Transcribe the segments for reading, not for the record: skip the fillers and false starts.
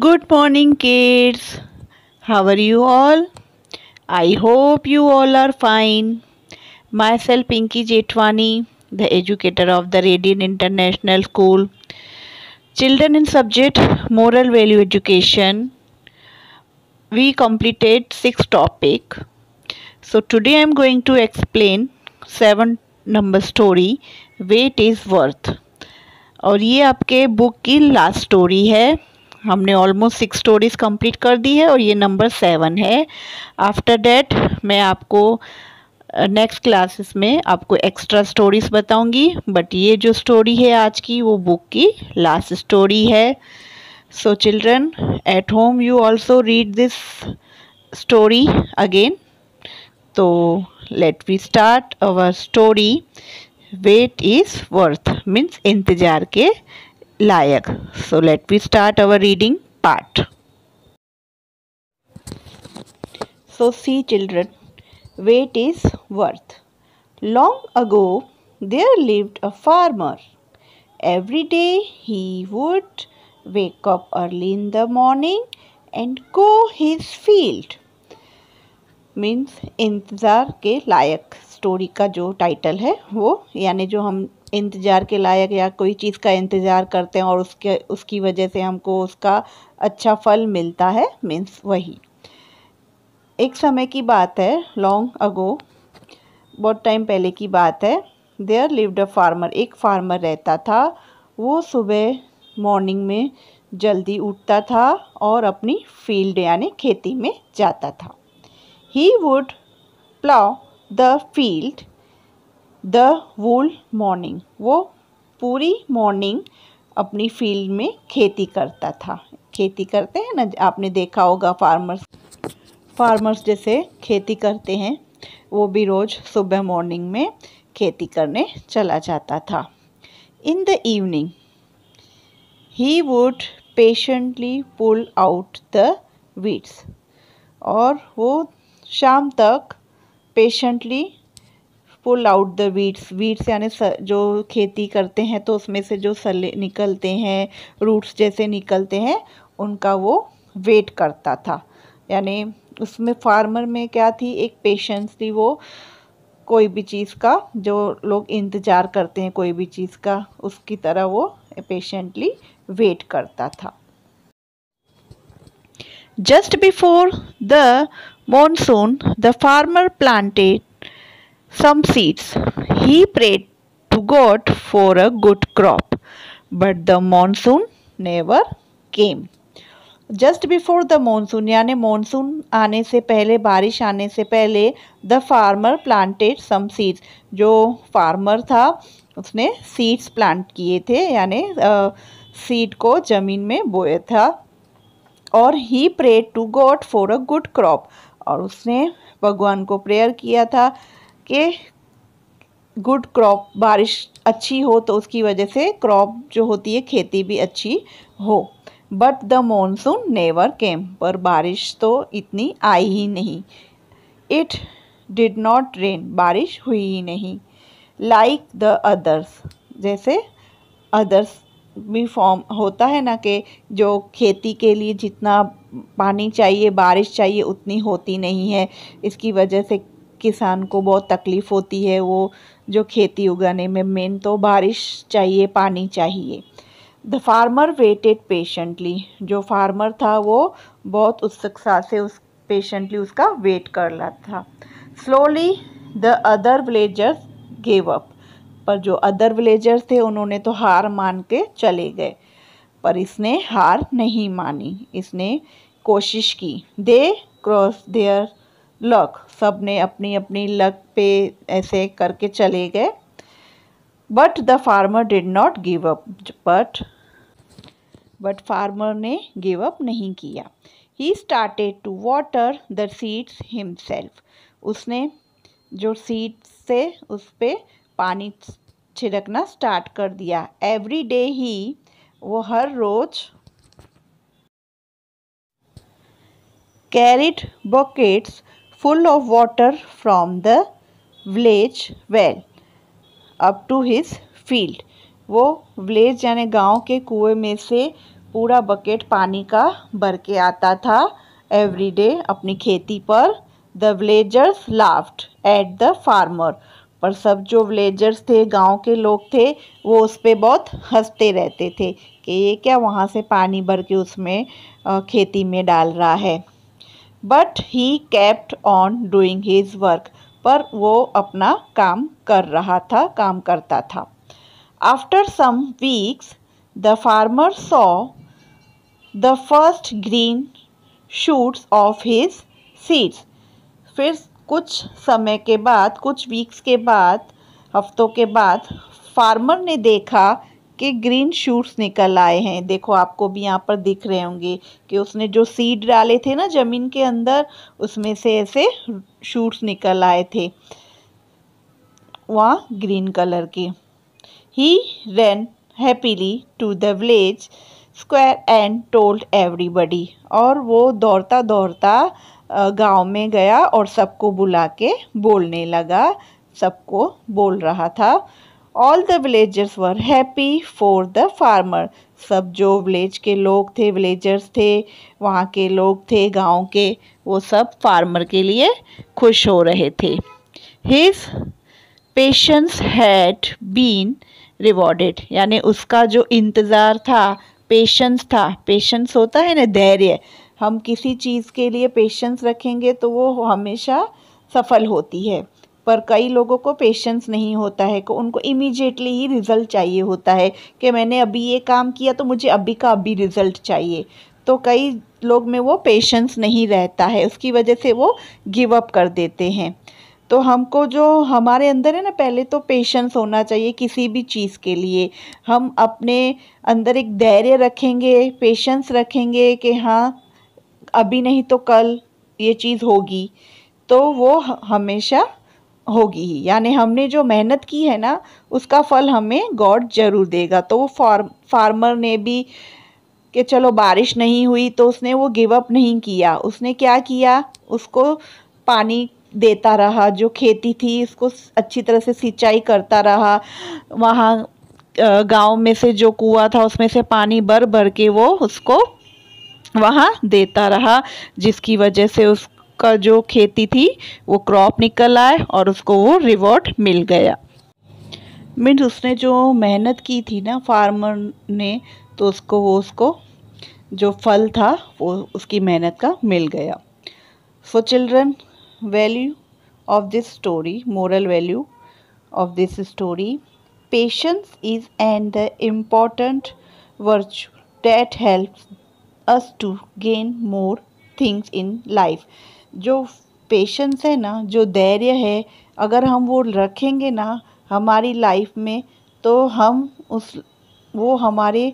Good morning, kids. How are you all? I hope you all are fine. Myself, Pinky Jetwani, the educator of the Radiant International School. Children in subject Moral Value Education. We completed 6 topic. So today I am going to explain 7 number story. Weight is worth. और ये आपके book की last story है. हमने almost 6 stories complete कर दी है और ये नंबर 7 है. आफ्टर डैट मैं आपको नेक्स्ट क्लासेस में आपको एक्स्ट्रा स्टोरीज बताऊंगी, बट ये जो स्टोरी है आज की वो बुक की लास्ट स्टोरी है. So children at home you also read this story again. तो let we start our story. Wait is worth means इंतज़ार के लायक. So let we start our reading part. So see children, wait is worth. Long ago there lived a farmer. Every day he would wake up early in the morning and go his field. Means इंतज़ार के लायक story का जो title है वो, यानी जो हम इंतज़ार के लायक या कोई चीज़ का इंतज़ार करते हैं और उसकी वजह से हमको उसका अच्छा फल मिलता है, मीन्स वही. एक समय की बात है, लॉन्ग अगो, बहुत टाइम पहले की बात है. There lived a farmer. एक फार्मर रहता था. वो सुबह मॉर्निंग में जल्दी उठता था और अपनी फील्ड यानी खेती में जाता था. He would plough the field the whole morning. वो पूरी मॉर्निंग अपनी फील्ड में खेती करता था. खेती करते हैं ना, आपने देखा होगा फार्मर्स जैसे खेती करते हैं, वो भी रोज़ सुबह मॉर्निंग में खेती करने चला जाता था. In the evening he would patiently pull out the weeds. और वो शाम तक patiently pull out the weeds यानी जो खेती करते हैं तो उसमें से जो सले निकलते हैं, रूट्स जैसे निकलते हैं, उनका वो वेट करता था. यानी उसमें फार्मर में क्या थी, एक पेशेंस थी. वो कोई भी चीज़ का जो लोग इंतज़ार करते हैं कोई भी चीज़ का, उसकी तरह वो पेशेंटली वेट करता था. Just before the monsoon, the farmer planted some seeds. He prayed to God for a good crop, but the monsoon never came. Just before the monsoon, यानी monsoon आने से पहले, बारिश आने से पहले, the farmer planted some seeds. जो farmer था उसने seeds plant किए थे, यानी seed को ज़मीन में बोया था. और he prayed to God for a good crop. और उसने भगवान को प्रेयर किया था कि गुड क्रॉप, बारिश अच्छी हो तो उसकी वजह से क्रॉप जो होती है खेती भी अच्छी हो. But the monsoon never came. पर बारिश तो इतनी आई ही नहीं. It did not rain. बारिश हुई ही नहीं. Like the others. जैसे अदर्स भी फॉर्म होता है ना, कि जो खेती के लिए जितना पानी चाहिए, बारिश चाहिए, उतनी होती नहीं है. इसकी वजह से किसान को बहुत तकलीफ़ होती है. वो जो खेती उगाने में मेन तो बारिश चाहिए, पानी चाहिए. The farmer waited patiently. जो फार्मर था वो बहुत उत्सुकता से पेशेंटली उसका वेट कर रहा था. Slowly the other villagers gave up. पर जो अदर विलेजर्स थे उन्होंने तो हार मान के चले गए, पर इसने हार नहीं मानी. इसने कोशिश की. They cross their luck. सब ने अपनी अपनी लक पे ऐसे करके चले गए. But the farmer did not give up. But farmer ने गिव अप नहीं किया. He started to water the seeds himself. उसने जो सीड्स से उस पर पानी छिड़कना स्टार्ट कर दिया. एवरी डे ही, वो हर रोज carried buckets full of water from the village well up to his field. वो विलेज यानी गांव के कुएं में से पूरा बकेट पानी का भर के आता था एवरी डे अपनी खेती पर। The villagers laughed at the farmer, पर सब जो विलेजर्स थे, गांव के लोग थे, वो उस पर बहुत हंसते रहते थे कि ये क्या वहाँ से पानी भर के उसमें खेती में डाल रहा है। But he kept on doing his work, पर वो अपना काम कर रहा था, काम करता था। After some weeks the farmer saw the first green shoots of his seeds. फिर कुछ समय के बाद, कुछ वीक्स के बाद, हफ्तों के बाद फार्मर ने देखा कि ग्रीन शूट्स निकल आए हैं। देखो आपको भी यहाँ पर दिख रहे होंगे कि उसने जो सीड डाले थे ना ज़मीन के अंदर, उसमें से ऐसे शूट्स निकल आए थे वहाँ ग्रीन कलर के। ही ran happily to the village square and told everybody, और वो दौड़ता दौड़ता गांव में गया और सबको बुला के बोलने लगा, सबको बोल रहा था। All the villagers were happy for the farmer, सब जो विलेज के लोग थे, विलेजर्स थे, वहाँ के लोग थे गांव के, वो सब फार्मर के लिए खुश हो रहे थे। His patience had been rewarded, यानी उसका जो इंतज़ार था, पेशेंस था, पेशेंस होता है ना धैर्य, हम किसी चीज़ के लिए पेशेंस रखेंगे तो वो हमेशा सफल होती है। पर कई लोगों को पेशेंस नहीं होता है, को उनको इमीडिएटली ही रिज़ल्ट चाहिए होता है कि मैंने अभी ये काम किया तो मुझे अभी का अभी रिज़ल्ट चाहिए। तो कई लोग में वो पेशेंस नहीं रहता है, उसकी वजह से वो गिव अप कर देते हैं। तो हमको जो हमारे अंदर है ना, पहले तो पेशेंस होना चाहिए किसी भी चीज़ के लिए। हम अपने अंदर एक धैर्य रखेंगे, पेशेंस रखेंगे कि हाँ अभी नहीं तो कल ये चीज़ होगी, तो वो हमेशा होगी ही। यानी हमने जो मेहनत की है ना, उसका फल हमें गॉड ज़रूर देगा। तो वो फार्मर ने भी कि चलो बारिश नहीं हुई तो उसने वो गिव अप नहीं किया, उसने क्या किया, उसको पानी देता रहा, जो खेती थी उसको अच्छी तरह से सिंचाई करता रहा। वहाँ गांव में से जो कुआं था उसमें से पानी भर भर के वो उसको वहाँ देता रहा, जिसकी वजह से उसका जो खेती थी वो क्रॉप निकल आए और उसको वो रिवॉर्ड मिल गया। मीन्स उसने जो मेहनत की थी ना फार्मर ने, तो उसको जो फल था वो उसकी मेहनत का मिल गया। So children, value of this story, moral value of this story, patience is an important virtue that helps us to gain more things in life। जो पेशेंस है ना, जो धैर्य है, अगर हम वो रखेंगे ना हमारी लाइफ में, तो हम वो हमारे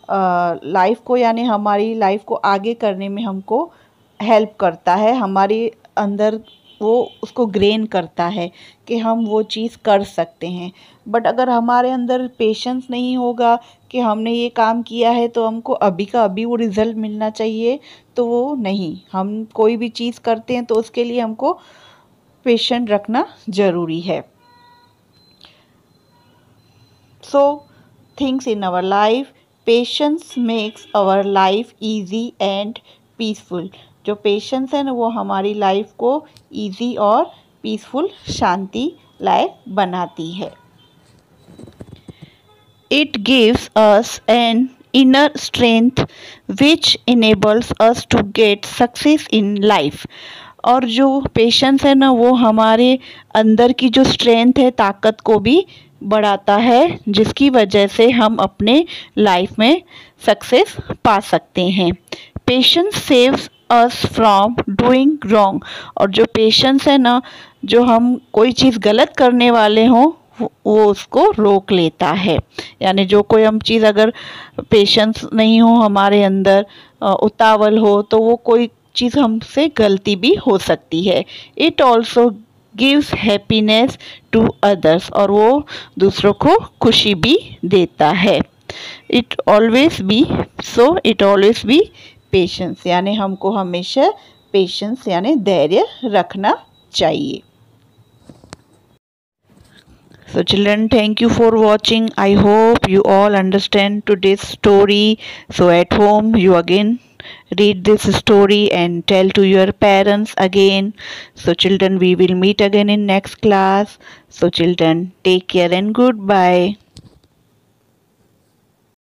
लाइफ को, यानी हमारी लाइफ को आगे करने में हमको हेल्प करता है, हमारे अंदर वो उसको ग्रेन करता है कि हम वो चीज़ कर सकते हैं। बट अगर हमारे अंदर पेशेंस नहीं होगा कि हमने ये काम किया है तो हमको अभी का अभी वो रिज़ल्ट मिलना चाहिए, तो वो नहीं, हम कोई भी चीज़ करते हैं तो उसके लिए हमको पेशेंट रखना ज़रूरी है। So things in our life, patience makes our life easy and peaceful. जो पेशेंस है ना वो हमारी लाइफ को इजी और पीसफुल, शांति लाइफ बनाती है। It gives us an inner strength which enables us to get success in life. और जो पेशेंस है ना वो हमारे अंदर की जो स्ट्रेंथ है, ताकत को भी बढ़ाता है, जिसकी वजह से हम अपने लाइफ में सक्सेस पा सकते हैं। Patience saves us from doing wrong. और जो पेशेंस है ना, जो हम कोई चीज़ गलत करने वाले हों वो उसको रोक लेता है। यानी जो कोई हम चीज़, अगर पेशेंस नहीं हो हमारे अंदर, उतावल हो, तो वो कोई चीज़ हमसे गलती भी हो सकती है। It also gives happiness to others, और वो दूसरों को खुशी भी देता है। इट ऑलवेज बी पेशेंस, यानी हमको हमेशा पेशेंस यानी धैर्य रखना चाहिए। So children, thank you for watching. I hope you all understand today's story. So at home you again read this story and tell to your parents again. So children, we will meet again in next class. So children, take care and goodbye.